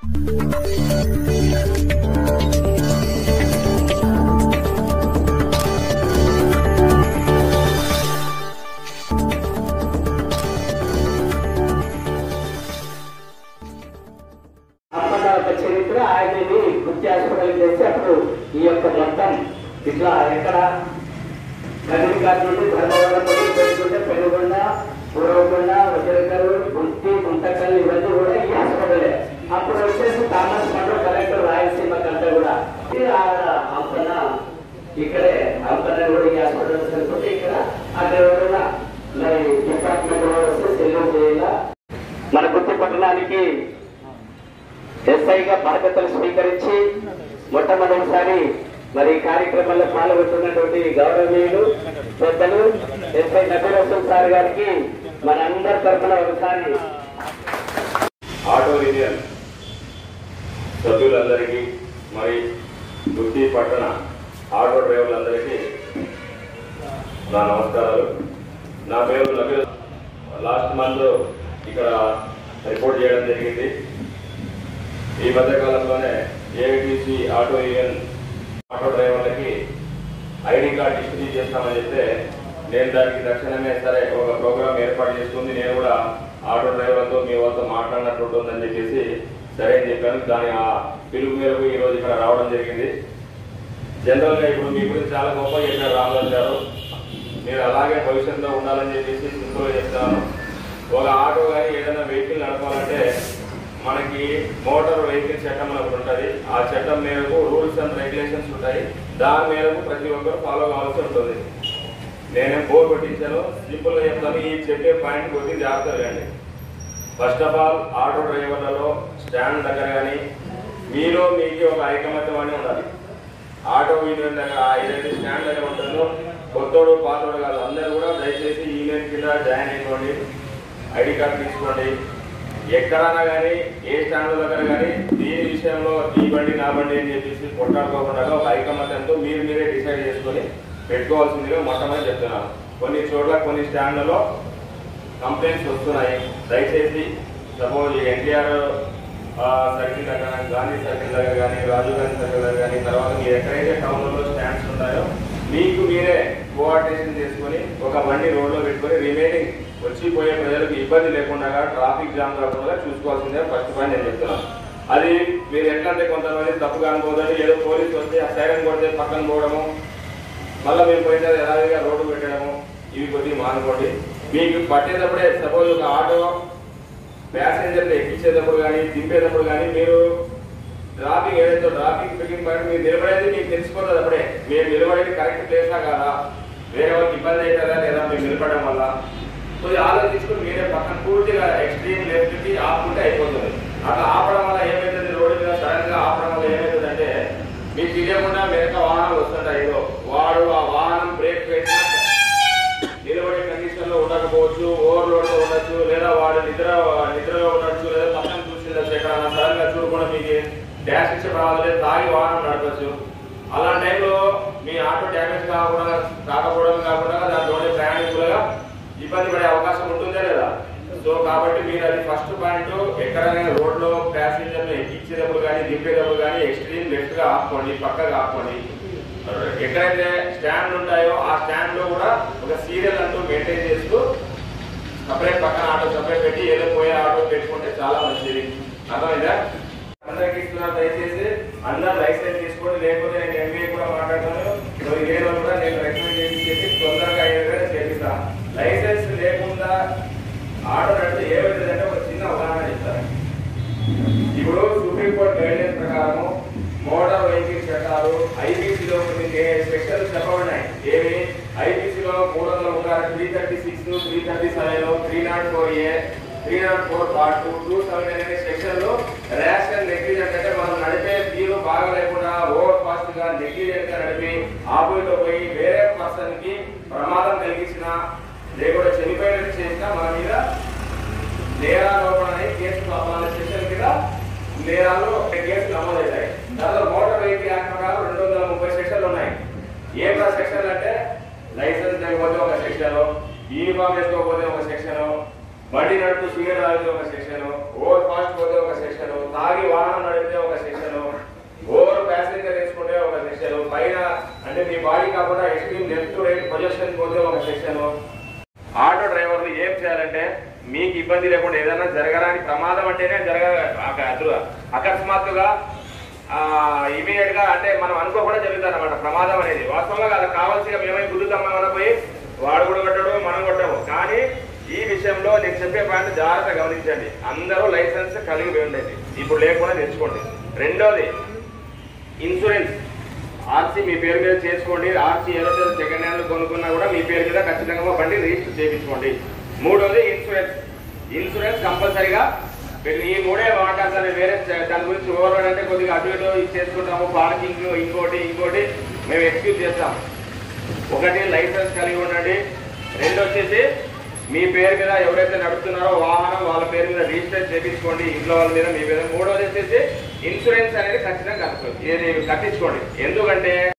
చరిత్ర ఆయనని గుర్తించుకోగలిగి చేసి అప్పుడు ఈ యొక్క మొత్తం ఇట్లా ఎక్కడ కదిరికాడ నుండి ధర్మవరం పెట్టుకుంటే పెనుగొండ పూర్వకొండ వజ్రకరు గుత్తి గుంతకల్ ఇవన్నీ కూడా ఈ హాస్పిటలే. అప్పుడు వచ్చేసి థామస్ మండో కలెక్టర్ రాయలసీమకి అంతా కూడా అంపన్న ఇక్కడే అంపన్న కూడా ఈ హాస్పిటల్ సరిపోతే ఇక్కడ అక్కడ ఎవరైనా డిపార్ట్మెంట్ వస్తే సెల్యూట్ చేయాల. మన గుత్తి పట్టణానికి ఎస్ఐగా బాధ్యతలు స్వీకరించి మొట్టమొదటిసారి మరి ఈ కార్యక్రమంలో పాల్గొంటున్నటువంటి గౌరవనీయులు పెద్దలు ఎస్ఐ నబీర్ హుస్సేన్ సార్ గారికి మన అందరి తరఫున ఒకసారి ఆటో యూనియన్ సభ్యులందరికీ మరి గుత్తి పట్టణ ఆటో డ్రైవర్లందరికీ నా నమస్కారాలు. నా పేరు నబీర్. లాస్ట్ మంత్ ఇక్కడ రిపోర్ట్ చేయడం జరిగింది. ఈ మధ్యకాలంలోనే ఏఐటీసీ ఆటో యూనియన్ ఆటో డ్రైవర్లకి ఐడి కార్డు డిస్ట్రిబ్యూట్ చేస్తామని చెప్తే నేను దానికి తక్షణమే సరే ఒక ప్రోగ్రామ్ ఏర్పాటు చేసుకుంది. నేను కూడా ఆటో డ్రైవర్లతో మీ వాళ్ళతో మాట్లాడినట్టు ఉంటుందని చెప్పేసి సరే అని చెప్పాను. దాని ఆ పిలుపు మేరకు ఈరోజు ఇక్కడ రావడం జరిగింది. జనరల్గా ఇప్పుడు మీ గురించి చాలా గొప్ప చెప్పారు రామరాజు గారు. మీరు అలాగే భవిష్యత్తులో ఉండాలని చెప్పేసి సింపుల్గా చెప్తాను. ఒక ఆటో కానీ ఏదైనా వెహికల్ నడపాలంటే మనకి మోటార్ వెహికల్ చట్టం ఒకటి ఉంటుంది. ఆ చట్టం మేరకు రూల్స్ అండ్ రెగ్యులేషన్స్ ఉంటాయి. దాని మేరకు ప్రతి ఒక్కరు ఫాలో కావాల్సి ఉంటుంది. నేనేం బోర్ కొట్టించాను, సింపుల్గా చెప్తాను. ఈ చెప్పే పాయింట్ కొట్టి జాగ్రత్తగా రండి. ఫస్ట్ ఆఫ్ ఆల్ ఆటో డ్రైవర్లలో స్టాండ్ దగ్గర కానీ మీలో మీకు ఒక ఐకమత్యం అని ఉండాలి. ఆటో యూనియన్ దగ్గర ఏదైతే స్టాండ్ దగ్గర ఉంటుందో కొత్తోడు పాతోడు కాదు, అందరూ కూడా దయచేసి యూనియన్ కింద జాయిన్ అయిపోండి. ఐడి కార్డు తీసుకోండి. ఎక్కడన్నా కానీ ఏ స్టాండ్ దగ్గర కానీ దీని విషయంలో ఈ బండి నా బండి అని చెప్పేసి కొట్టాడుకోకుండా ఒక ఐకమత్యంతో మీరే డిసైడ్ చేసుకొని పెట్టుకోవాల్సిందిగా మొట్టమొదటి చెప్తున్నాను. కొన్ని చోట్ల కొన్ని స్టాండ్లలో కంప్లైంట్స్ వస్తున్నాయి. దయచేసి సపోజ్ ఎన్టీఆర్ సర్కిల్ దగ్గర, గాంధీ సర్కిల్ దగ్గర కానీ, రాజీవ్ గాంధీ సర్కిల్ దగ్గర కానీ, తర్వాత మీరు ఎక్కడైతే టౌన్లలో స్టాండ్స్ ఉంటాయో మీకు మీరే కోఆర్డినేషన్ చేసుకొని ఒక బండి రోడ్లో పెట్టుకొని రిమైనింగ్ వచ్చిపోయే ప్రజలకు ఇబ్బంది లేకుండా ట్రాఫిక్ జామ్ కాకుండా చూసుకోవాల్సిందే ఫస్ట్ పాయింట్ నేను చెప్తున్నాను. అది మీరు ఎట్లా అంటే కొంతమంది తప్పుగా అనుకోదని ఏదో పోలీసు వస్తే ఆ సైరన్ కొడితే పక్కన పోవడము, మళ్ళీ మేము పోయిన యథావిధిగా రోడ్డు పెట్టడము, ఇవి కొద్దిగా మానుకోండి. మీకు పట్టేటప్పుడే సపోజ్ ఒక ఆటో ప్యాసింజర్లు ఎక్కించేటప్పుడు కానీ దింపేటప్పుడు కానీ మీరు ట్రాఫిక్ ఏదైతే ట్రాఫిక్ పికింగ్ పాయింట్ మీరు నిలబడేది మీకు తెలిసిపోతుంది. అప్పుడే మీరు నిలబడేది కరెక్ట్ ప్లేసా కాదా, వేరే వాళ్ళకి ఇబ్బంది అవుతుందా లేదా మీరు నిలబడడం వల్ల కొద్దిగా ఆలోచించుకుని మీరే పక్కన పూర్తిగా ఎక్స్ట్రీమ్ లెఫ్ట్కి ఆపుకుంటే అయిపోతుంది. అట్లా ఆపడం వల్ల ఏమవుతుంది, రోడ్డు మీద సడన్ గా ఆపడం వల్ల ఏమవుతుంది అంటే మీకు తెలియకుండా వెనక వాహనాలు వస్తుంటాయి. ఏదో వాడు ఆ వాహనం బ్రేక్ వేసినా నిలబడే కండిషన్ లో ఉండకపోవచ్చు, ఓవర్లోడ్ తో ఉండొచ్చు, లేదా వాడు నిద్రలో ఉండొచ్చు, లేదా పక్కన చూసి ఎక్కడన్నా సడన్ గా చూడకుండా మీకు డాష్ ఇచ్చే రావాలి, తాగి వాహనం నడపచ్చు. అలాంటి టైంలో మీ ఆటో డ్యామేజ్ కాకపోవడం కాకుండా దాంట్లోనే ప్రయాణికులుగా ఇబ్బంది పడే అవకాశం ఉంటుందా లేదా? సో కాబట్టి మీరు అది ఫస్ట్ పాయింట్. ఎక్కడైనా రోడ్లో ప్యాసింజర్లు ఎక్కించేటప్పుడు కానీ దింపేటప్పుడు కానీ ఎక్స్ట్రీమ్ లెఫ్ట్ గా ఆపుకోండి, పక్కగా ఆపుకోండి. ఎక్కడైతే స్టాండ్ ఉంటాయో ఆ స్టాండ్ లో కూడా ఒక సీరియల్ అంటూ మెయింటైన్ చేస్తూ సపరేట్ పక్కన ఆటో సపరేట్ పెట్టి ఏదో పోయే ఆటో పెట్టుకుంటే చాలా మంచిది. అర్థమైందా? అందరికి ఇస్తున్నారు. దయచేసి అందరు లైసెన్స్ తీసుకోండి. లేకపోతే నేను ఎంబీఏ కూడా మాట్లాడతాను. ఏదో కూడా నేను రికమెండ్ చేసి తొందరగా ఏదైనా చేపిస్తాను. లైసెన్స్ లేకుండా ఆటో నడితే ఏమవుతుందంటే ఒక చిన్న ఉదాహరణ చెప్తాను. ఇప్పుడు సుప్రీంకోర్టు గైడ్లైన్స్ ప్రకారము మోటార్ వెహికల్ చట్టాలు ఐపీసీలో కొన్ని సెక్షన్లు చెప్పబడినాయి. ఏవి? ఐపీసీలో 336, 336, 337, 304A, 304 పార్ట్ 279 అనే సెక్షన్ లో ర్యాష్ అండ్ నెగ్లిజెంట్ అంటే మనం నడిపే తీరు బాగా లేకుండా ఓవర్ ఫాస్ట్ గా నెగ్లిజెంట్ గా నడిపి ఆపోజిట్ లో పోయి వేరే పర్సన్ కి ప్రమాదం కలిగించిన లేకుండా చనిపోయినట్టు చేసినా మన మీద నేరారోపణ కేసు సెక్షన్ కింద నేరాలు కేసులు నమోదవుతాయి. దాంట్లో మోటార్ వెహికల్ యాక్ట్ ప్రకారం 230 సెక్షన్లు ఉన్నాయి. ఏం సెక్షన్లు అంటే లైసెన్స్ లేకపోతే ఒక సెక్షన్, యూనిఫామ్ వేసుకోకపోతే ఒక సెక్షన్, బండి నడుపు సిగరెట్ తాగితే ఒక సెక్షన్, ఓవర్ ఫాస్ట్ పోతే ఒక సెక్షన్, తాగి వాహనం కాకుండా ఎక్స్ట్రీమ్ లెఫ్ట్ రైట్ పొజిషన్ పోతే ఒక సెక్షన్. ఆటో డ్రైవర్లు ఏం చేయాలంటే మీకు ఇబ్బంది లేకుండా ఏదైనా జరగరాని ప్రమాదం అంటేనే అకస్మాత్తుగా ఇమీడియట్ గా అంటే మనం అనుకోకుండా జరుగుతుంది అనమాట ప్రమాదం అనేది. వాస్తవంగా అది కావాల్సిగా మేమై గుద్దుతామని పోయి వాడు కూడా కొట్టడు మనం కొట్టము. కానీ ఈ విషయంలో నేను చెప్పే పాయింట్ జాగ్రత్త గమనించండి. అందరూ లైసెన్స్ కలిగి ఉండండి, ఇప్పుడు లేకుండా తెచ్చుకోండి. రెండోది ఇన్సూరెన్స్, ఆర్సీ మీ పేరు మీద చేసుకోండి. ఆర్సీ ఏదో సెకండ్ హ్యాండ్ కొనుక్కున్నా కూడా మీ పేరు మీద ఖచ్చితంగా బండి రిజిస్టర్ చేయించుకోండి. మూడోది ఇన్సూరెన్స్ కంపల్సరీగా ఈ మూడే వాటాలు. వేరే దాని గురించి ఓవర్ అంటే కొద్దిగా అటు ఇటు చేసుకుంటాము, పార్కింగ్ ఇంకోటి మేము ఎక్స్క్యూజ్ చేస్తాము. ఒకటి లైసెన్స్ కలిగి ఉండండి. రెండు వచ్చేసి మీ పేరు మీద ఎవరైతే నడుపుతున్నారో వాహనం వాళ్ళ పేరు మీద రిజిస్టర్ చేయించుకోండి, ఇంట్లో వాళ్ళ మీద మీ మీద. మూడోది వచ్చేసి ఇన్సూరెన్స్ అనేది ఖచ్చితంగా కట్టించుకోండి. ఎందుకంటే